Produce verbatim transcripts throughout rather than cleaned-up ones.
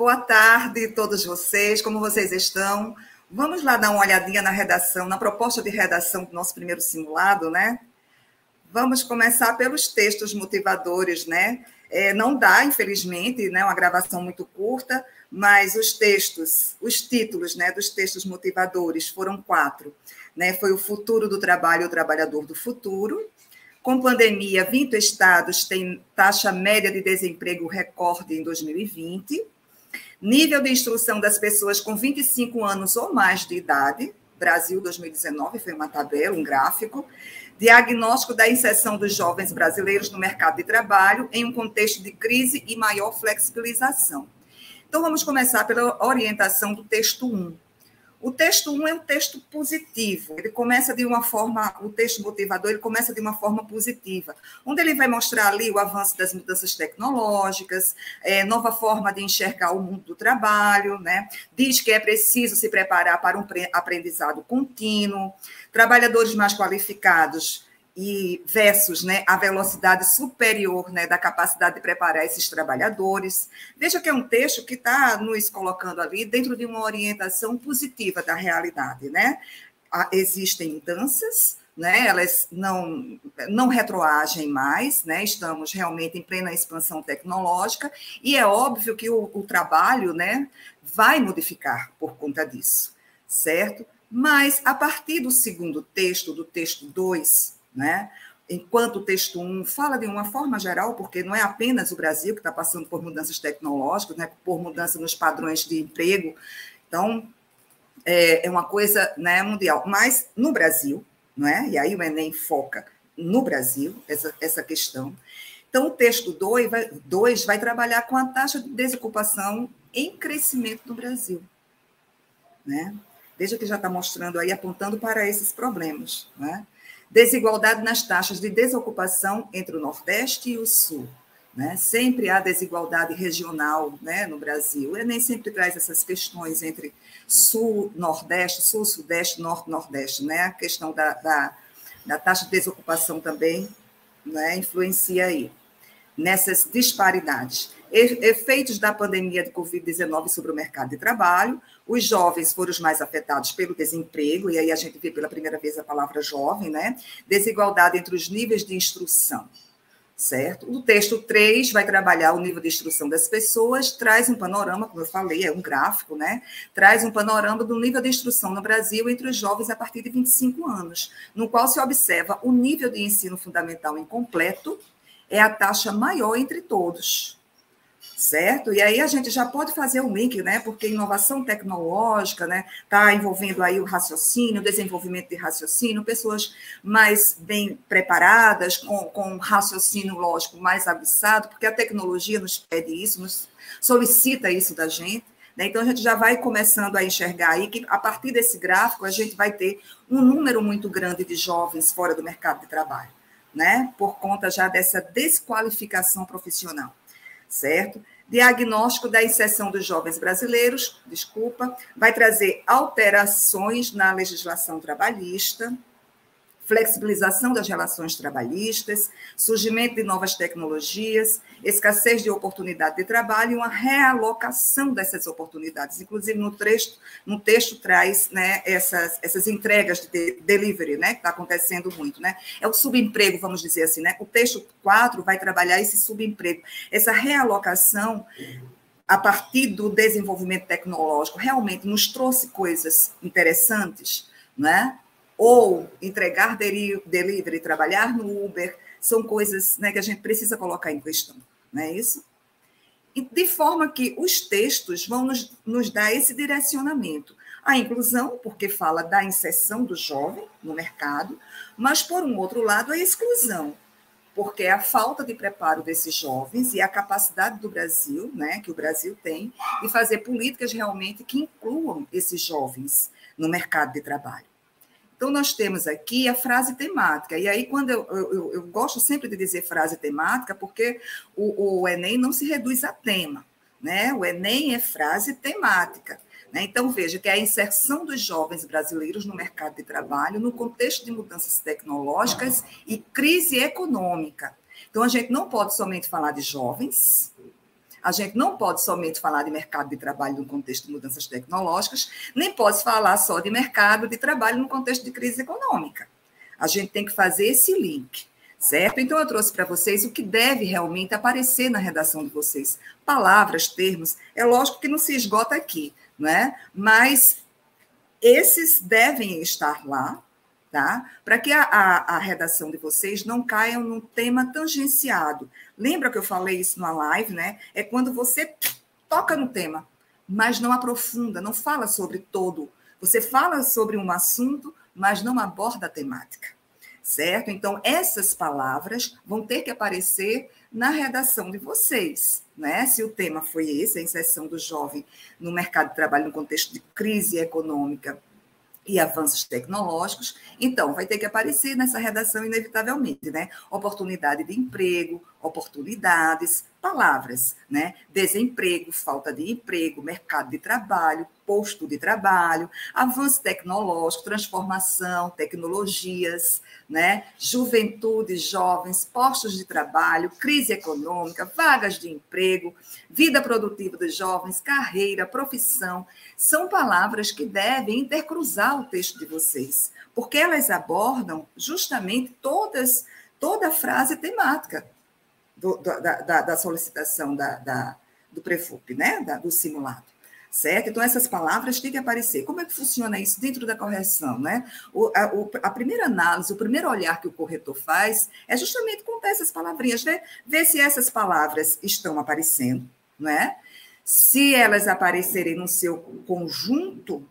Boa tarde a todos vocês, como vocês estão? Vamos lá dar uma olhadinha na redação, na proposta de redação do nosso primeiro simulado, né? Vamos começar pelos textos motivadores, né? É, não dá, infelizmente, né, uma gravação muito curta, mas os textos, os títulos, né, dos textos motivadores foram quatro, né? Foi o futuro do trabalho e o trabalhador do futuro. Com pandemia, vinte estados têm taxa média de desemprego recorde em dois mil e vinte. Nível de instrução das pessoas com vinte e cinco anos ou mais de idade, Brasil dois mil e dezenove, foi uma tabela, um gráfico. Diagnóstico da inserção dos jovens brasileiros no mercado de trabalho em um contexto de crise e maior flexibilização. Então, vamos começar pela orientação do texto um. O texto um é um texto positivo, ele começa de uma forma, o texto motivador, ele começa de uma forma positiva, onde ele vai mostrar ali o avanço das mudanças tecnológicas, é, nova forma de enxergar o mundo do trabalho, né? Diz que é preciso se preparar para um aprendizado contínuo, trabalhadores mais qualificados, e versus, né, a velocidade superior, né, da capacidade de preparar esses trabalhadores. Veja que é um texto que está nos colocando ali dentro de uma orientação positiva da realidade, né? Existem mudanças, né, elas não, não retroagem mais, né, estamos realmente em plena expansão tecnológica, e é óbvio que o, o trabalho, né, vai modificar por conta disso, certo? Mas, a partir do segundo texto, do texto dois, né? Enquanto o texto um fala de uma forma geral, porque não é apenas o Brasil que está passando por mudanças tecnológicas, né? Por mudança nos padrões de emprego, então é, é uma coisa, né, mundial, mas no Brasil, não é? E aí o Enem foca no Brasil essa, essa questão. Então, o texto dois vai, dois vai trabalhar com a taxa de desocupação em crescimento no Brasil, né? Veja que já está mostrando aí, apontando para esses problemas, né? Desigualdade nas taxas de desocupação entre o Nordeste e o Sul, né? Sempre há desigualdade regional, né, no Brasil. O Enem sempre traz essas questões entre Sul, Nordeste, Sul, Sudeste, Norte, Nordeste, né? A questão da, da, da taxa de desocupação também, né, influencia aí nessas disparidades. Efeitos da pandemia de covid dezenove sobre o mercado de trabalho. Os jovens foram os mais afetados pelo desemprego, e aí a gente vê pela primeira vez a palavra jovem, né? Desigualdade entre os níveis de instrução, certo? O texto três vai trabalhar o nível de instrução das pessoas, traz um panorama, como eu falei, é um gráfico, né? Traz um panorama do nível de instrução no Brasil entre os jovens a partir de vinte e cinco anos, no qual se observa o nível de ensino fundamental incompleto, é a taxa maior entre todos, certo? E aí a gente já pode fazer o link, né? Porque inovação tecnológica, né, está envolvendo aí o raciocínio, o desenvolvimento de raciocínio, pessoas mais bem preparadas, com, com raciocínio lógico mais aguçado, porque a tecnologia nos pede isso, nos solicita isso da gente, né? Então a gente já vai começando a enxergar aí que a partir desse gráfico a gente vai ter um número muito grande de jovens fora do mercado de trabalho, né? Por conta já dessa desqualificação profissional, certo? Diagnóstico da inserção dos jovens brasileiros, desculpa, vai trazer alterações na legislação trabalhista, flexibilização das relações trabalhistas, surgimento de novas tecnologias, escassez de oportunidade de trabalho e uma realocação dessas oportunidades. Inclusive, no texto, no texto traz, né, essas, essas entregas de delivery, né, que está acontecendo muito, né? É o subemprego, vamos dizer assim, né? O texto quatro vai trabalhar esse subemprego, essa realocação a partir do desenvolvimento tecnológico, realmente nos trouxe coisas interessantes, né? Ou entregar delivery, trabalhar no Uber, são coisas, né, que a gente precisa colocar em questão, não é isso? E de forma que os textos vão nos, nos dar esse direcionamento. A inclusão, porque fala da inserção do jovem no mercado, mas, por um outro lado, a exclusão, porque é a falta de preparo desses jovens e a capacidade do Brasil, né, que o Brasil tem, de fazer políticas realmente que incluam esses jovens no mercado de trabalho. Então, nós temos aqui a frase temática, e aí quando eu, eu, eu gosto sempre de dizer frase temática, porque o, o Enem não se reduz a tema, né? O Enem é frase temática, né? Então, veja que é a inserção dos jovens brasileiros no mercado de trabalho no contexto de mudanças tecnológicas e crise econômica. Então, a gente não pode somente falar de jovens, A gente não pode somente falar de mercado de trabalho no contexto de mudanças tecnológicas, nem pode falar só de mercado de trabalho no contexto de crise econômica. A gente tem que fazer esse link, certo? Então, eu trouxe para vocês o que deve realmente aparecer na redação de vocês. Palavras, termos, é lógico que não se esgota aqui, não é? Mas esses devem estar lá, tá? Para que a, a, a redação de vocês não caia num tema tangenciado. Lembra que eu falei isso numa live, né? É quando você toca no tema, mas não aprofunda, não fala sobre todo. Você fala sobre um assunto, mas não aborda a temática, certo? Então, essas palavras vão ter que aparecer na redação de vocês, né? Se o tema foi esse, a inserção do jovem no mercado de trabalho no contexto de crise econômica e avanços tecnológicos, então vai ter que aparecer nessa redação inevitavelmente, né? Oportunidade de emprego, oportunidades, palavras, né? Desemprego, falta de emprego, mercado de trabalho, posto de trabalho, avanço tecnológico, transformação, tecnologias, né? Juventude, jovens, postos de trabalho, crise econômica, vagas de emprego, vida produtiva dos jovens, carreira, profissão, são palavras que devem intercruzar o texto de vocês, porque elas abordam justamente todas, toda a frase temática do, da, da, da solicitação da, da, do Prefup, né? Da, do simulado. Certo? Então, essas palavras têm que aparecer. Como é que funciona isso dentro da correção, né? O, a, o, a primeira análise, o primeiro olhar que o corretor faz é justamente contar essas palavrinhas, ver, ver se essas palavras estão aparecendo, não é? Se elas aparecerem no seu conjunto,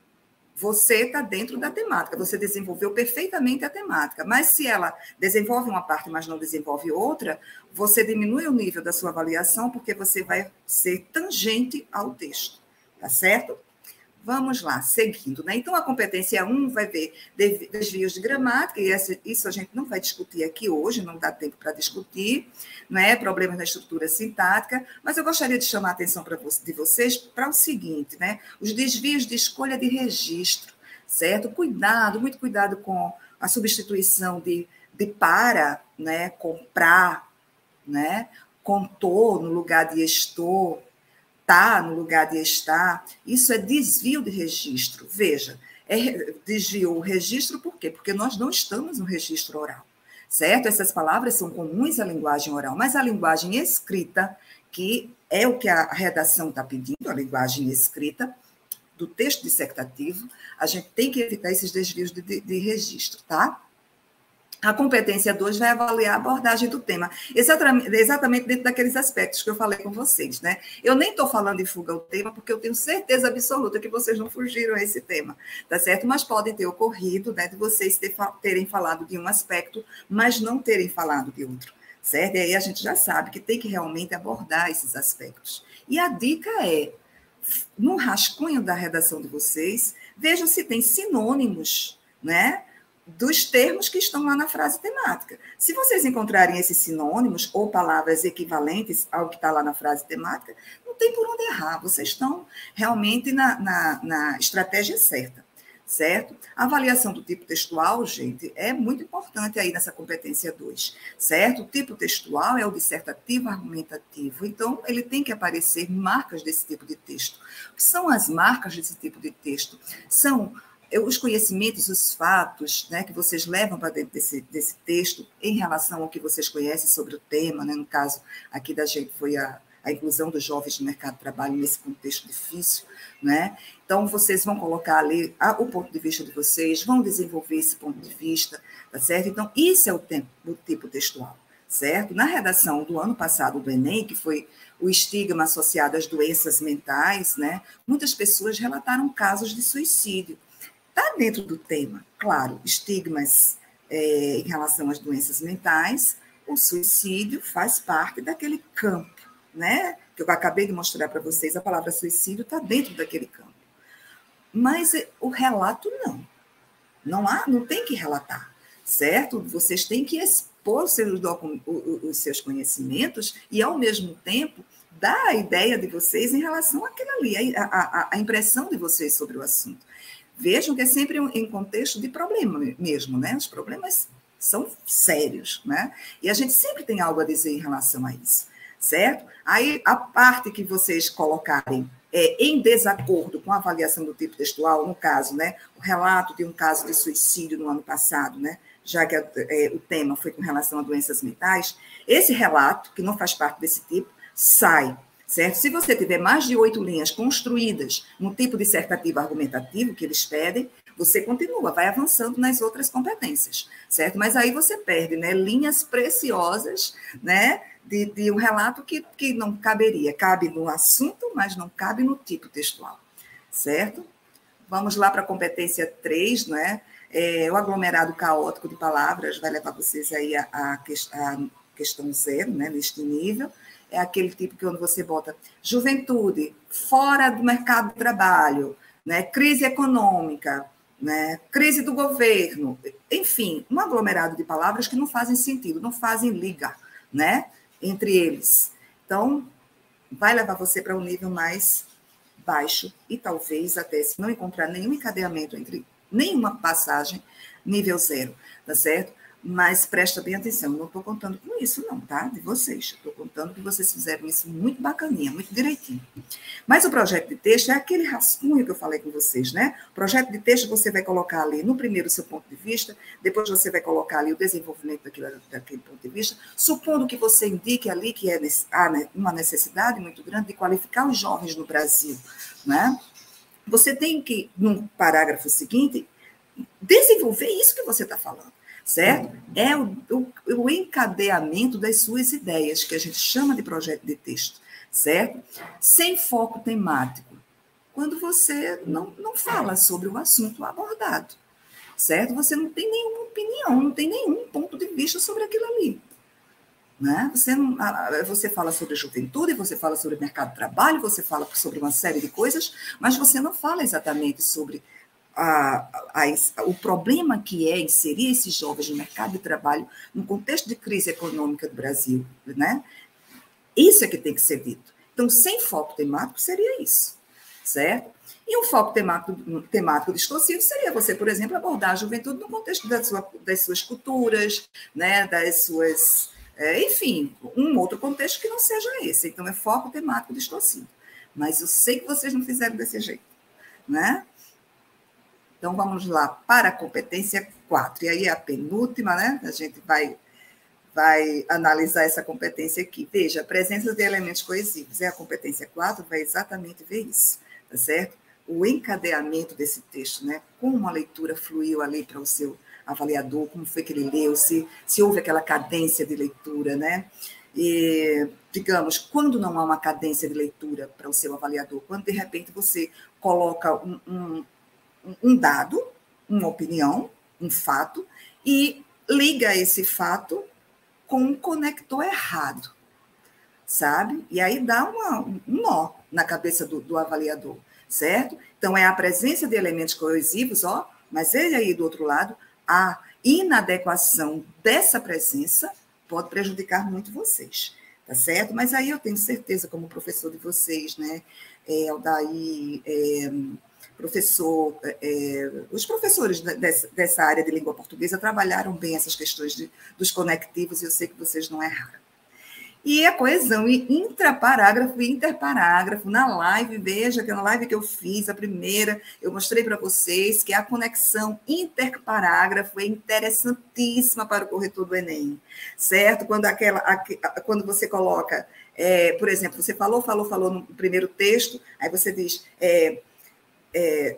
você está dentro da temática, você desenvolveu perfeitamente a temática, mas se ela desenvolve uma parte, mas não desenvolve outra, você diminui o nível da sua avaliação, porque você vai ser tangente ao texto. Tá certo? Vamos lá, seguindo, né? Então, a competência um vai ver desvios de gramática, e isso a gente não vai discutir aqui hoje, não dá tempo para discutir, né? Problemas na estrutura sintática, mas eu gostaria de chamar a atenção pra, de vocês para o seguinte, né? Os desvios de escolha de registro, certo? Cuidado, muito cuidado com a substituição de, de para, né? Comprar, né? Contou no lugar de estou, tá no lugar de estar, isso é desvio de registro. Veja, é, desviou o registro por quê? Porque nós não estamos no registro oral, certo? Essas palavras são comuns à linguagem oral, mas a linguagem escrita, que é o que a redação está pedindo, a linguagem escrita do texto dissertativo, a gente tem que evitar esses desvios de, de, de registro, tá? A competência dois vai avaliar a abordagem do tema, exatamente dentro daqueles aspectos que eu falei com vocês, né? Eu nem estou falando em fuga ao tema, porque eu tenho certeza absoluta que vocês não fugiram a esse tema, tá certo? Mas pode ter ocorrido, né, de vocês ter, terem falado de um aspecto, mas não terem falado de outro, certo? E aí a gente já sabe que tem que realmente abordar esses aspectos. E a dica é, no rascunho da redação de vocês, vejam se tem sinônimos, né, dos termos que estão lá na frase temática. Se vocês encontrarem esses sinônimos ou palavras equivalentes ao que está lá na frase temática, não tem por onde errar, vocês estão realmente na, na, na estratégia certa, certo? A avaliação do tipo textual, gente, é muito importante aí nessa competência dois, certo? O tipo textual é o dissertativo argumentativo, então ele tem que aparecer marcas desse tipo de texto. O que são as marcas desse tipo de texto? São os conhecimentos, os fatos, né, que vocês levam para dentro desse, desse texto em relação ao que vocês conhecem sobre o tema, né? No caso aqui da gente foi a, a inclusão dos jovens no mercado de trabalho nesse contexto difícil, né? Então, vocês vão colocar ali a, o ponto de vista de vocês, vão desenvolver esse ponto de vista, tá certo? Então, isso é o, tempo, o tipo textual, certo? Na redação do ano passado do Enem, que foi o estigma associado às doenças mentais, né? Muitas pessoas relataram casos de suicídio. Está dentro do tema, claro, estigmas é, em relação às doenças mentais, o suicídio faz parte daquele campo, né? Que eu acabei de mostrar para vocês, a palavra suicídio está dentro daquele campo. Mas o relato não. Não há, não tem que relatar, certo? Vocês têm que expor os seus, os seus conhecimentos e, ao mesmo tempo, dar a ideia de vocês em relação àquilo ali, a, a, a impressão de vocês sobre o assunto. Vejam que é sempre em contexto de problema mesmo, né? Os problemas são sérios, né? E a gente sempre tem algo a dizer em relação a isso, certo? Aí, a parte que vocês colocarem é, em desacordo com a avaliação do tipo textual, no caso, né, o relato de um caso de suicídio no ano passado, né, já que é, o tema foi com relação a doenças mentais, esse relato, que não faz parte desse tipo, sai, certo? Se você tiver mais de oito linhas construídas no tipo dissertativo argumentativo que eles pedem, você continua, vai avançando nas outras competências, certo? Mas aí você perde, né, linhas preciosas, né, de, de um relato que, que não caberia. Cabe no assunto, mas não cabe no tipo textual, certo? Vamos lá para a competência três, né? É, o aglomerado caótico de palavras vai levar vocês aí a, a, a questão zero, né, neste nível. É aquele tipo que quando você bota juventude, fora do mercado de trabalho, né, crise econômica, né, crise do governo, enfim, um aglomerado de palavras que não fazem sentido, não fazem liga, né, entre eles. Então, vai levar você para um nível mais baixo e talvez até, se não encontrar nenhum encadeamento entre nenhuma passagem, nível zero, tá certo? Mas presta bem atenção, não estou contando com isso não, tá? De vocês. Estou contando que vocês fizeram isso muito bacaninha, muito direitinho. Mas o projeto de texto é aquele rascunho que eu falei com vocês, né? O projeto de texto você vai colocar ali no primeiro o seu ponto de vista, depois você vai colocar ali o desenvolvimento daquilo, daquele ponto de vista, supondo que você indique ali que é, há uma necessidade muito grande de qualificar os jovens no Brasil, né? Você tem que, no parágrafo seguinte, desenvolver isso que você está falando, certo? É o, o, o encadeamento das suas ideias, que a gente chama de projeto de texto, certo? Sem foco temático. Quando você não, não fala sobre o assunto abordado, certo? Você não tem nenhuma opinião, não tem nenhum ponto de vista sobre aquilo ali. Né? Você, não, você fala sobre a juventude, você fala sobre o mercado de trabalho, você fala sobre uma série de coisas, mas você não fala exatamente sobre a, a, a, o problema que é inserir esses jovens no mercado de trabalho no contexto de crise econômica do Brasil. Né? Isso é que tem que ser dito. Então, sem foco temático, seria isso, certo? E um foco temático, temático distorcido seria você, por exemplo, abordar a juventude no contexto da sua, das suas culturas, né, das suas... É, enfim, um outro contexto que não seja esse. Então, é foco temático distorcido. Mas eu sei que vocês não fizeram desse jeito, né? Então, vamos lá para a competência quatro. E aí, a penúltima, né? A gente vai, vai analisar essa competência aqui. Veja, a presença de elementos coesivos. É a competência quatro, vai exatamente ver isso, tá certo? O encadeamento desse texto, né? Como a leitura fluiu ali para o seu avaliador, como foi que ele leu, se, se houve aquela cadência de leitura, né? E, digamos, quando não há uma cadência de leitura para o seu avaliador, quando de repente você coloca um, um, um dado, uma opinião, um fato, e liga esse fato com um conector errado, sabe? E aí dá uma, um nó na cabeça do, do avaliador, certo? Então, é a presença de elementos coesivos, ó, mas ele aí do outro lado, a inadequação dessa presença pode prejudicar muito vocês, tá certo? Mas aí eu tenho certeza, como professor de vocês, né, é, Aldair, é, professor, é, os professores dessa, dessa área de língua portuguesa trabalharam bem essas questões de, dos conectivos e eu sei que vocês não erraram. E a coesão intraparágrafo e interparágrafo, na live, veja que na live que eu fiz, a primeira, eu mostrei para vocês que a conexão interparágrafo é interessantíssima para o corretor do Enem, certo? Quando, aquela, quando você coloca, é, por exemplo, você falou, falou, falou no primeiro texto, aí você diz... É, é,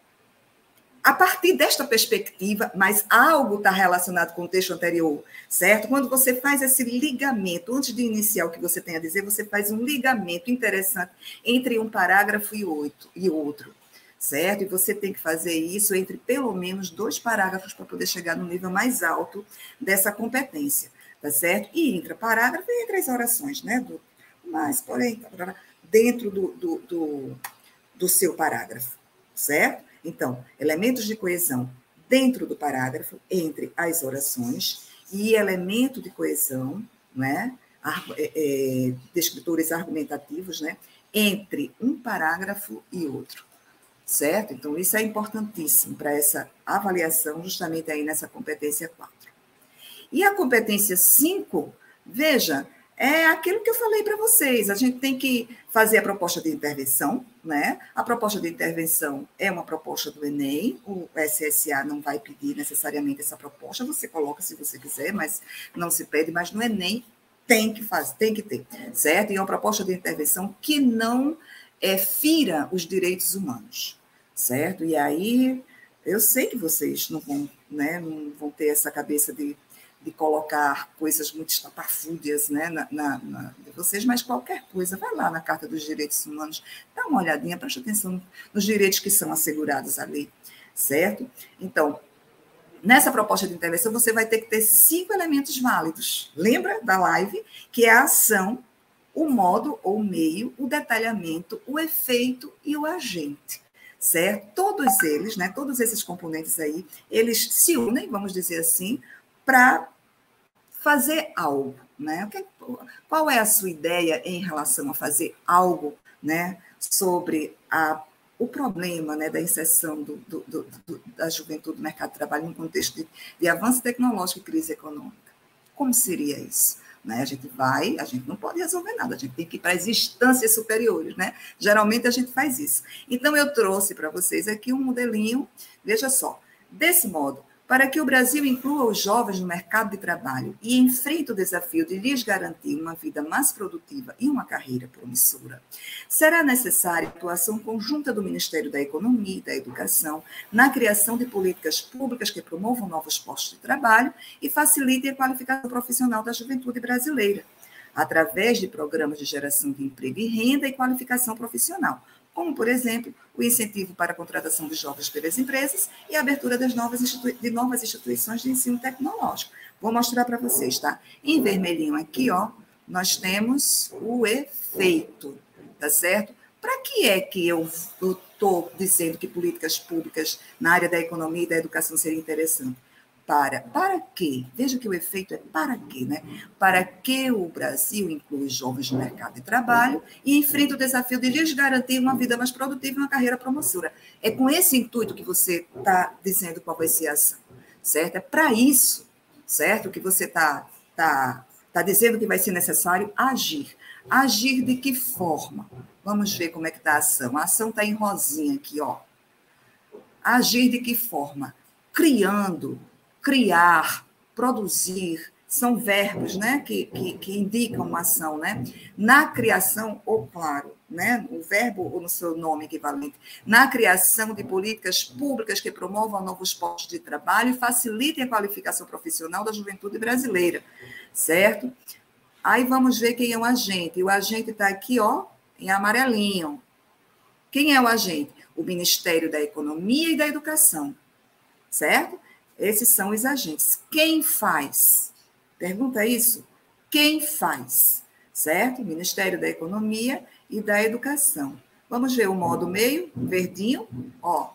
a partir desta perspectiva, mas algo está relacionado com o texto anterior, certo? Quando você faz esse ligamento, antes de iniciar o que você tem a dizer, você faz um ligamento interessante entre um parágrafo e outro, e outro, certo? E você tem que fazer isso entre pelo menos dois parágrafos para poder chegar no nível mais alto dessa competência, tá certo? E entra parágrafo e entre as orações, né? Do, mas, porém, dentro do, do, do, do seu parágrafo, certo? Então, elementos de coesão dentro do parágrafo, entre as orações, e elemento de coesão, né, é, descritores argumentativos, né, entre um parágrafo e outro, certo? Então, isso é importantíssimo para essa avaliação, justamente aí nessa competência quatro. E a competência cinco, veja, É aquilo que eu falei para vocês, a gente tem que fazer a proposta de intervenção, né? A proposta de intervenção é uma proposta do Enem, o S S A não vai pedir necessariamente essa proposta, você coloca se você quiser, mas não se pede, mas no Enem tem que fazer, tem que ter, certo? E é uma proposta de intervenção que não é, fira os direitos humanos, certo? E aí, eu sei que vocês não vão, né, não vão ter essa cabeça de de colocar coisas muito estapafúrdias, né, na, na, na, de vocês, mas qualquer coisa, vai lá na Carta dos Direitos Humanos, dá uma olhadinha, preste atenção nos direitos que são assegurados ali, certo? Então, nessa proposta de intervenção, você vai ter que ter cinco elementos válidos. Lembra da live? Que é a ação, o modo ou meio, o detalhamento, o efeito e o agente, certo? Todos eles, né, todos esses componentes aí, eles se unem, vamos dizer assim, para fazer algo, né? Qual é a sua ideia em relação a fazer algo, né, sobre a, o problema, né, da inserção do, do, do, do, da juventude no mercado de trabalho no contexto de, de avanço tecnológico e crise econômica? Como seria isso? Né? A gente vai, a gente não pode resolver nada, a gente tem que ir para as instâncias superiores, né? Geralmente a gente faz isso. Então, eu trouxe para vocês aqui um modelinho, veja só, desse modo, para que o Brasil inclua os jovens no mercado de trabalho e enfrente o desafio de lhes garantir uma vida mais produtiva e uma carreira promissora, será necessária a atuação conjunta do Ministério da Economia e da Educação na criação de políticas públicas que promovam novos postos de trabalho e facilitem a qualificação profissional da juventude brasileira, através de programas de geração de emprego e renda e qualificação profissional, como, por exemplo, o incentivo para a contratação de jovens pelas empresas e a abertura das novas de novas instituições de ensino tecnológico. Vou mostrar para vocês, tá? Em vermelhinho aqui, ó, nós temos o efeito, tá certo? Para que é que eu estou dizendo que políticas públicas na área da economia e da educação seria interessante? Para, para quê? Veja que o efeito é para quê, né? Para que o Brasil inclui jovens no mercado de trabalho e enfrenta o desafio de lhes garantir uma vida mais produtiva e uma carreira promissora. É com esse intuito que você está dizendo qual vai ser a ação, certo? É para isso, certo? Que você está tá, tá dizendo que vai ser necessário agir. Agir de que forma? Vamos ver como é que está a ação. A ação está em rosinha aqui, ó. Agir de que forma? Criando, criar, produzir, são verbos, né, que, que, que indicam uma ação, né? Na criação, ou claro, né, o verbo ou no seu nome equivalente, na criação de políticas públicas que promovam novos postos de trabalho e facilitem a qualificação profissional da juventude brasileira, certo? Aí vamos ver quem é o agente. E o agente está aqui, ó, em amarelinho. Quem é o agente? O Ministério da Economia e da Educação, certo? Esses são os agentes. Quem faz? Pergunta isso. Quem faz? Certo? Ministério da Economia e da Educação. Vamos ver o modo meio, verdinho, ó.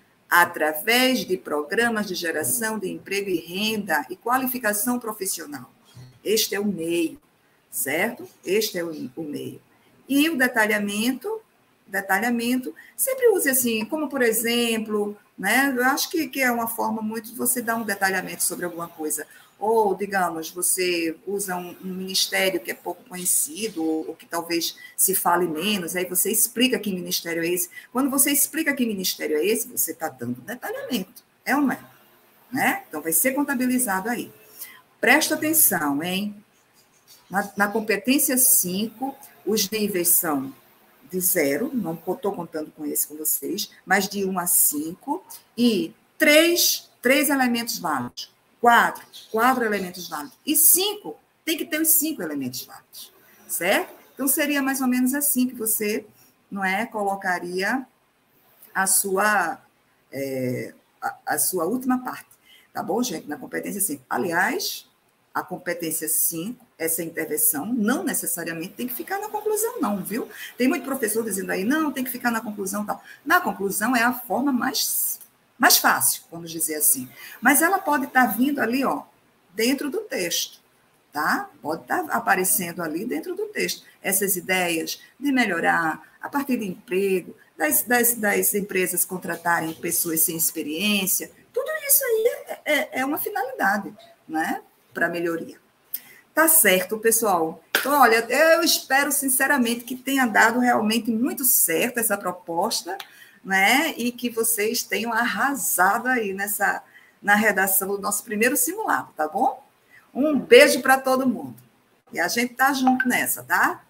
Através de programas de geração de emprego e renda e qualificação profissional. Este é o meio, certo? Este é o, o meio. E o detalhamento, detalhamento, sempre use assim, como por exemplo, né? Eu acho que, que é uma forma muito de você dar um detalhamento sobre alguma coisa. Ou, digamos, você usa um, um ministério que é pouco conhecido, ou, ou que talvez se fale menos, aí você explica que ministério é esse. Quando você explica que ministério é esse, você está dando detalhamento, é ou não é? Né? Então, vai ser contabilizado aí. Presta atenção, hein? Na, na competência cinco, os níveis são de zero, não estou contando com esse com vocês, mas de um a cinco, e três, três elementos válidos. Quatro, quatro elementos válidos. E cinco, tem que ter os cinco elementos válidos, certo? Então, seria mais ou menos assim que você, não é, colocaria a sua, é, a, a sua última parte, tá bom, gente? Na competência cinco. Aliás, a competência cinco, essa intervenção, não necessariamente tem que ficar na conclusão, não, viu? Tem muito professor dizendo aí, não, tem que ficar na conclusão, tal. Na conclusão é a forma mais, mais fácil, vamos dizer assim. Mas ela pode estar vindo ali, ó, dentro do texto, tá? Pode estar aparecendo ali dentro do texto. Essas ideias de melhorar a partir de emprego, das, das, das empresas contratarem pessoas sem experiência, tudo isso aí é, é, é uma finalidade, né? Para melhoria. Tá certo, pessoal. Então, olha, eu espero sinceramente que tenha dado realmente muito certo essa proposta, né? E que vocês tenham arrasado aí nessa, na redação do nosso primeiro simulado, tá bom? Um beijo para todo mundo. E a gente tá junto nessa, tá?